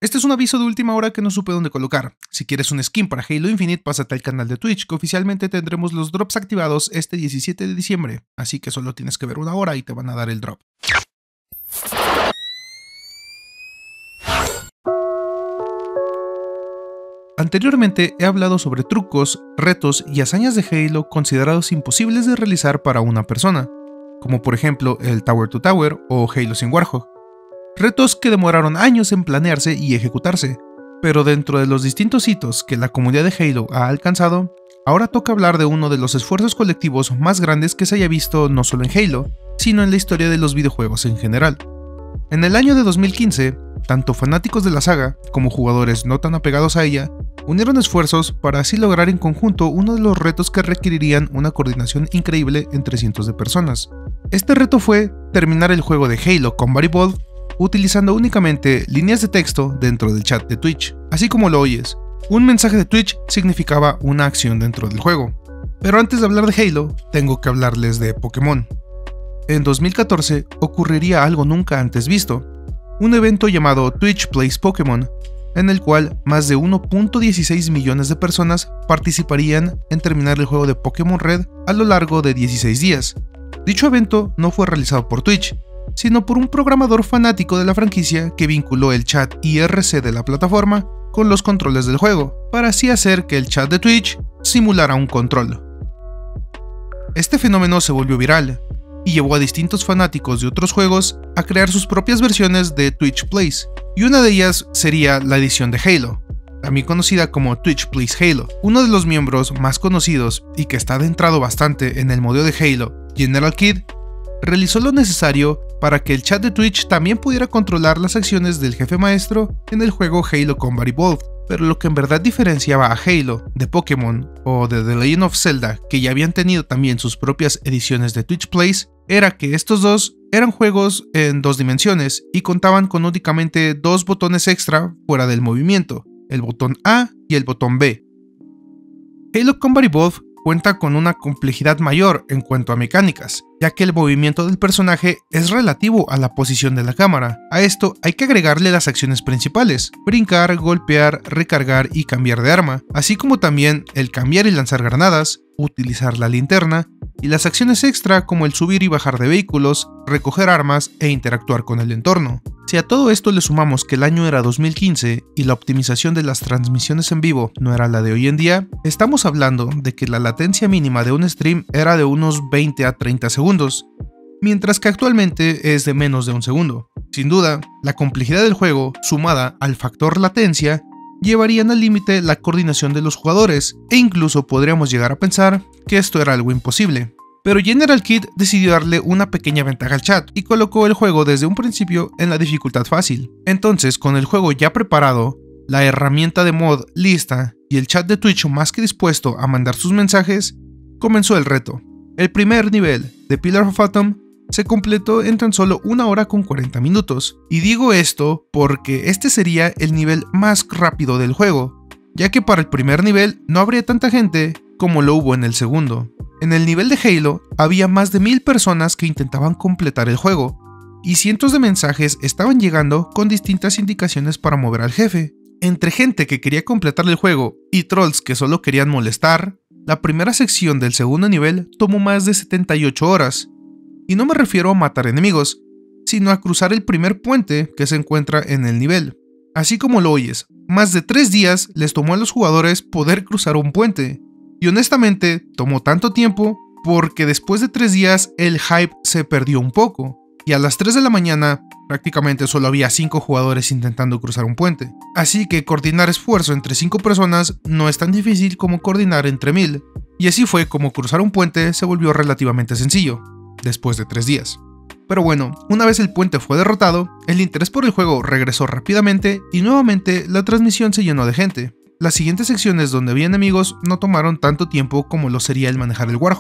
Este es un aviso de última hora que no supe dónde colocar. Si quieres un skin para Halo Infinite, pásate al canal de Twitch, que oficialmente tendremos los drops activados este 17 de diciembre, así que solo tienes que ver una hora y te van a dar el drop. Anteriormente he hablado sobre trucos, retos y hazañas de Halo considerados imposibles de realizar para una persona, como por ejemplo el Tower to Tower o Halo sin Warhog. Retos que demoraron años en planearse y ejecutarse, pero dentro de los distintos hitos que la comunidad de Halo ha alcanzado, ahora toca hablar de uno de los esfuerzos colectivos más grandes que se haya visto no solo en Halo, sino en la historia de los videojuegos en general. En el año de 2015, tanto fanáticos de la saga como jugadores no tan apegados a ella, unieron esfuerzos para así lograr en conjunto uno de los retos que requerirían una coordinación increíble entre cientos de personas. Este reto fue terminar el juego de Halo Combat Evolved utilizando únicamente líneas de texto dentro del chat de Twitch. Así como lo oyes, un mensaje de Twitch significaba una acción dentro del juego. Pero antes de hablar de Halo, tengo que hablarles de Pokémon. En 2014 ocurriría algo nunca antes visto, un evento llamado Twitch Plays Pokémon, en el cual más de 1.16 millones de personas participarían en terminar el juego de Pokémon Red a lo largo de 16 días. Dicho evento no fue realizado por Twitch, sino por un programador fanático de la franquicia que vinculó el chat IRC de la plataforma con los controles del juego, para así hacer que el chat de Twitch simulara un control. Este fenómeno se volvió viral, y llevó a distintos fanáticos de otros juegos a crear sus propias versiones de Twitch Plays, y una de ellas sería la edición de Halo, también conocida como Twitch Plays Halo. Uno de los miembros más conocidos y que está adentrado bastante en el modelo de Halo, General Kid, realizó lo necesario para que el chat de Twitch también pudiera controlar las acciones del jefe maestro en el juego Halo Combat Evolved. Pero lo que en verdad diferenciaba a Halo de Pokémon o de The Legend of Zelda, que ya habían tenido también sus propias ediciones de Twitch Plays, era que estos dos eran juegos en dos dimensiones y contaban con únicamente dos botones extra fuera del movimiento, el botón A y el botón B. Halo Combat Evolved cuenta con una complejidad mayor en cuanto a mecánicas, ya que el movimiento del personaje es relativo a la posición de la cámara. A esto hay que agregarle las acciones principales: brincar, golpear, recargar y cambiar de arma, así como también el cambiar y lanzar granadas, utilizar la linterna, y las acciones extra como el subir y bajar de vehículos, recoger armas e interactuar con el entorno. Si a todo esto le sumamos que el año era 2015 y la optimización de las transmisiones en vivo no era la de hoy en día, estamos hablando de que la latencia mínima de un stream era de unos 20 a 30 segundos, mientras que actualmente es de menos de un segundo. Sin duda, la complejidad del juego, sumada al factor latencia, llevarían al límite la coordinación de los jugadores, e incluso podríamos llegar a pensar que esto era algo imposible. Pero General Kid decidió darle una pequeña ventaja al chat y colocó el juego desde un principio en la dificultad fácil. Entonces, con el juego ya preparado, la herramienta de mod lista y el chat de Twitch más que dispuesto a mandar sus mensajes, comenzó el reto. El primer nivel de Pillar of Atom se completó en tan solo 1 hora con 40 minutos. Y digo esto porque este sería el nivel más rápido del juego, ya que para el primer nivel no habría tanta gente como lo hubo en el segundo. En el nivel de Halo había más de 1000 personas que intentaban completar el juego, y cientos de mensajes estaban llegando con distintas indicaciones para mover al jefe. Entre gente que quería completar el juego y trolls que solo querían molestar, la primera sección del segundo nivel tomó más de 78 horas. Y no me refiero a matar enemigos, sino a cruzar el primer puente que se encuentra en el nivel. Así como lo oyes, más de 3 días les tomó a los jugadores poder cruzar un puente. Y honestamente, tomó tanto tiempo porque después de 3 días el hype se perdió un poco. Y a las 3 de la mañana, prácticamente solo había 5 jugadores intentando cruzar un puente. Así que coordinar esfuerzo entre 5 personas no es tan difícil como coordinar entre 1000. Y así fue como cruzar un puente se volvió relativamente sencillo, después de 3 días. Pero bueno, una vez el puente fue derrotado, el interés por el juego regresó rápidamente y nuevamente la transmisión se llenó de gente. Las siguientes secciones donde había enemigos no tomaron tanto tiempo como lo sería el manejar el Warhog,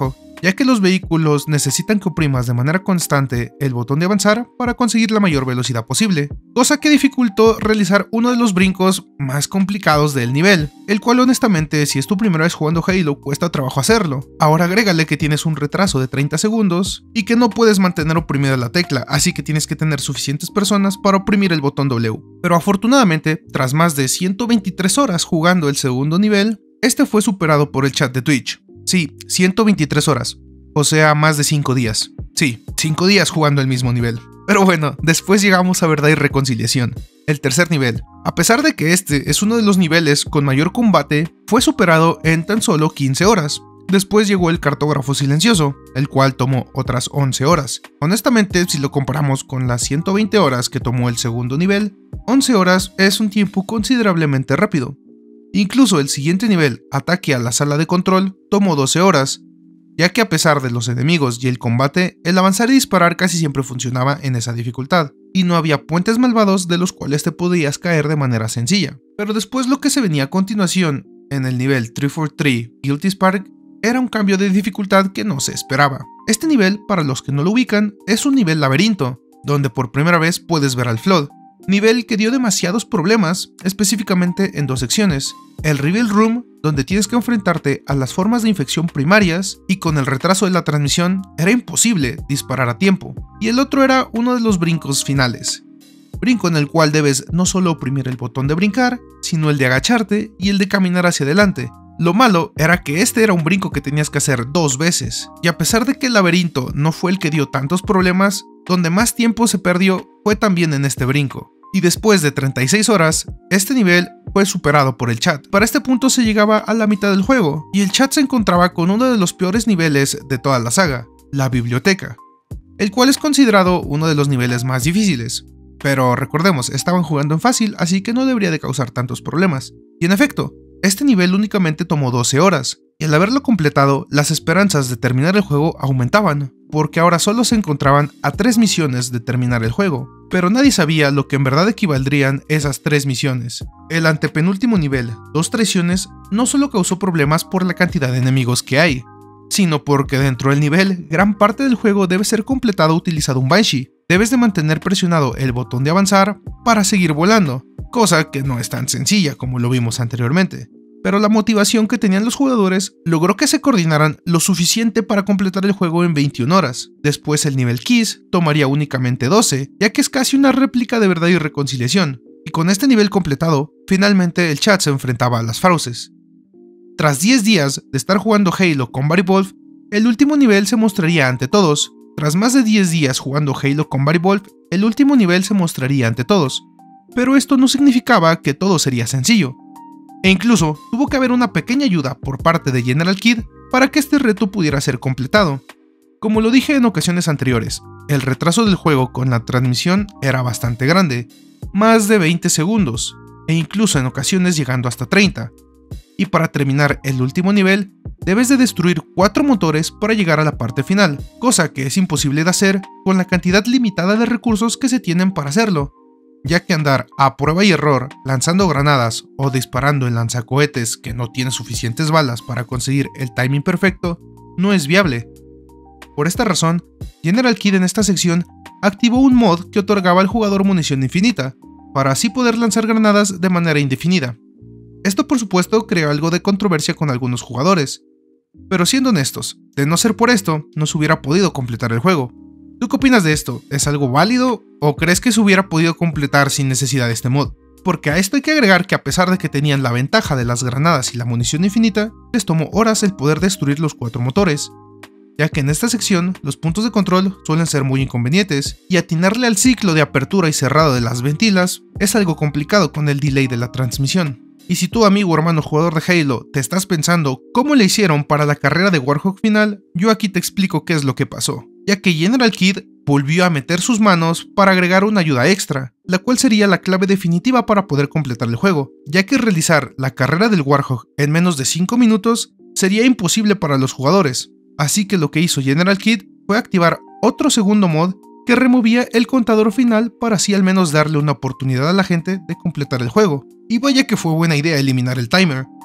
ya que los vehículos necesitan que oprimas de manera constante el botón de avanzar para conseguir la mayor velocidad posible, cosa que dificultó realizar uno de los brincos más complicados del nivel, el cual honestamente si es tu primera vez jugando Halo cuesta trabajo hacerlo. Ahora agrégale que tienes un retraso de 30 segundos y que no puedes mantener oprimida la tecla, así que tienes que tener suficientes personas para oprimir el botón W. Pero afortunadamente, tras más de 123 horas jugando el segundo nivel, este fue superado por el chat de Twitch. Sí, 123 horas, o sea, más de 5 días. Sí, 5 días jugando el mismo nivel. Pero bueno, después llegamos a Verdad y Reconciliación, el tercer nivel. A pesar de que este es uno de los niveles con mayor combate, fue superado en tan solo 15 horas. Después llegó el Cartógrafo Silencioso, el cual tomó otras 11 horas. Honestamente, si lo comparamos con las 120 horas que tomó el segundo nivel, 11 horas es un tiempo considerablemente rápido. Incluso el siguiente nivel, Ataque a la Sala de Control, tomó 12 horas, ya que a pesar de los enemigos y el combate, el avanzar y disparar casi siempre funcionaba en esa dificultad, y no había puentes malvados de los cuales te podías caer de manera sencilla. Pero después lo que se venía a continuación, en el nivel 343 Guilty Spark, era un cambio de dificultad que no se esperaba. Este nivel, para los que no lo ubican, es un nivel laberinto, donde por primera vez puedes ver al Flood. Nivel que dio demasiados problemas, específicamente en dos secciones. El Reveal Room, donde tienes que enfrentarte a las formas de infección primarias y con el retraso de la transmisión era imposible disparar a tiempo. Y el otro era uno de los brincos finales. Brinco en el cual debes no solo oprimir el botón de brincar, sino el de agacharte y el de caminar hacia adelante. Lo malo era que este era un brinco que tenías que hacer 2 veces, y a pesar de que el laberinto no fue el que dio tantos problemas, donde más tiempo se perdió fue también en este brinco. Y después de 36 horas, este nivel fue superado por el chat. Para este punto se llegaba a la mitad del juego, y el chat se encontraba con uno de los peores niveles de toda la saga, la biblioteca, el cual es considerado uno de los niveles más difíciles. Pero recordemos, estaban jugando en fácil, así que no debería de causar tantos problemas. Y en efecto, este nivel únicamente tomó 12 horas, y al haberlo completado, las esperanzas de terminar el juego aumentaban, porque ahora solo se encontraban a 3 misiones de terminar el juego, pero nadie sabía lo que en verdad equivaldrían esas 3 misiones. El antepenúltimo nivel, 2 traiciones, no solo causó problemas por la cantidad de enemigos que hay, sino porque dentro del nivel, gran parte del juego debe ser completado utilizando un Banshee. Debes de mantener presionado el botón de avanzar para seguir volando, cosa que no es tan sencilla como lo vimos anteriormente. Pero la motivación que tenían los jugadores logró que se coordinaran lo suficiente para completar el juego en 21 horas. Después el nivel Kiss tomaría únicamente 12, ya que es casi una réplica de Verdad y Reconciliación. Y con este nivel completado, finalmente el chat se enfrentaba a las fauces. Tras 10 días de estar jugando Halo con Barry Wolf, el último nivel se mostraría ante todos. Tras más de 10 días jugando Halo con Barry Wolf, el último nivel se mostraría ante todos. Pero esto no significaba que todo sería sencillo. E incluso tuvo que haber una pequeña ayuda por parte de General Kidd para que este reto pudiera ser completado. Como lo dije en ocasiones anteriores, el retraso del juego con la transmisión era bastante grande, más de 20 segundos, e incluso en ocasiones llegando hasta 30. Y para terminar el último nivel, debes de destruir 4 motores para llegar a la parte final, cosa que es imposible de hacer con la cantidad limitada de recursos que se tienen para hacerlo, ya que andar a prueba y error lanzando granadas o disparando en lanzacohetes que no tienen suficientes balas para conseguir el timing perfecto no es viable. Por esta razón, General Kidd en esta sección activó un mod que otorgaba al jugador munición infinita, para así poder lanzar granadas de manera indefinida. Esto por supuesto creó algo de controversia con algunos jugadores, pero siendo honestos, de no ser por esto, no se hubiera podido completar el juego. ¿Tú qué opinas de esto? ¿Es algo válido o crees que se hubiera podido completar sin necesidad de este mod? Porque a esto hay que agregar que a pesar de que tenían la ventaja de las granadas y la munición infinita, les tomó horas el poder destruir los 4 motores, ya que en esta sección los puntos de control suelen ser muy inconvenientes y atinarle al ciclo de apertura y cerrado de las ventilas es algo complicado con el delay de la transmisión. Y si tú, amigo o hermano jugador de Halo, te estás pensando cómo le hicieron para la carrera de Warhawk final, yo aquí te explico qué es lo que pasó, ya que General Kidd volvió a meter sus manos para agregar una ayuda extra, la cual sería la clave definitiva para poder completar el juego, ya que realizar la carrera del Warhawk en menos de 5 minutos sería imposible para los jugadores. Así que lo que hizo General Kidd fue activar otro segundo mod que removía el contador final para así al menos darle una oportunidad a la gente de completar el juego. Y vaya que fue buena idea eliminar el timer,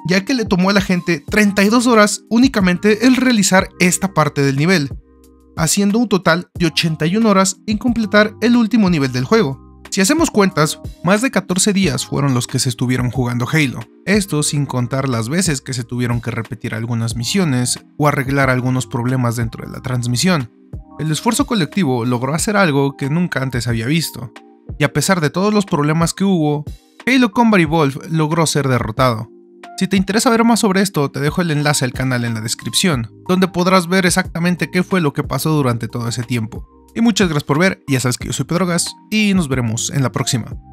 ya que le tomó a la gente 32 horas únicamente el realizar esta parte del nivel, haciendo un total de 81 horas en completar el último nivel del juego. Si hacemos cuentas, más de 14 días fueron los que se estuvieron jugando Halo, esto sin contar las veces que se tuvieron que repetir algunas misiones o arreglar algunos problemas dentro de la transmisión. El esfuerzo colectivo logró hacer algo que nunca antes había visto, y a pesar de todos los problemas que hubo, Halo Combat Evolved logró ser derrotado. Si te interesa ver más sobre esto, te dejo el enlace al canal en la descripción, donde podrás ver exactamente qué fue lo que pasó durante todo ese tiempo. Y muchas gracias por ver, ya sabes que yo soy Pedro Gas, y nos veremos en la próxima.